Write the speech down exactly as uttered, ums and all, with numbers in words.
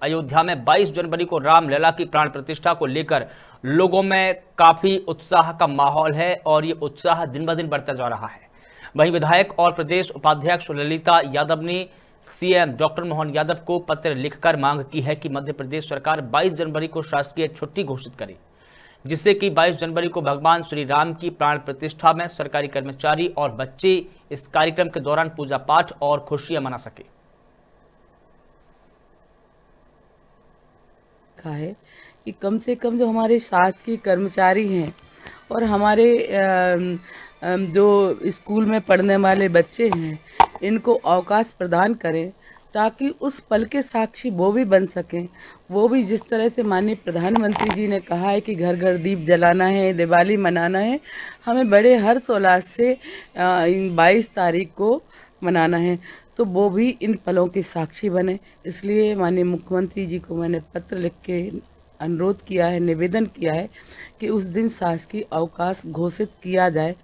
अयोध्या में बाईस जनवरी को रामलला की प्राण प्रतिष्ठा को लेकर लोगों में काफी उत्साह का माहौल है और ये उत्साह दिन ब दिन बढ़ता जा रहा है। वहीं विधायक और प्रदेश उपाध्यक्ष ललिता यादव ने सीएम डॉक्टर मोहन यादव को पत्र लिखकर मांग की है कि मध्य प्रदेश सरकार बाईस जनवरी को शासकीय छुट्टी घोषित करे, जिससे कि बाईस जनवरी को भगवान श्री राम की प्राण प्रतिष्ठा में सरकारी कर्मचारी और बच्चे इस कार्यक्रम के दौरान पूजा पाठ और खुशियां मना सके। है कि कम से कम जो हमारे शासकीय कर्मचारी हैं और हमारे जो स्कूल में पढ़ने वाले बच्चे हैं, इनको अवकाश प्रदान करें ताकि उस पल के साक्षी वो भी बन सकें। वो भी जिस तरह से माननीय प्रधानमंत्री जी ने कहा है कि घर घर दीप जलाना है, दिवाली मनाना है, हमें बड़े हर्षोल्लास से बाईस तारीख को मनाना है, तो वो भी इन पलों के साक्षी बने। इसलिए माननीय मुख्यमंत्री जी को मैंने पत्र लिख के अनुरोध किया है, निवेदन किया है कि उस दिन शासकीय अवकाश घोषित किया जाए।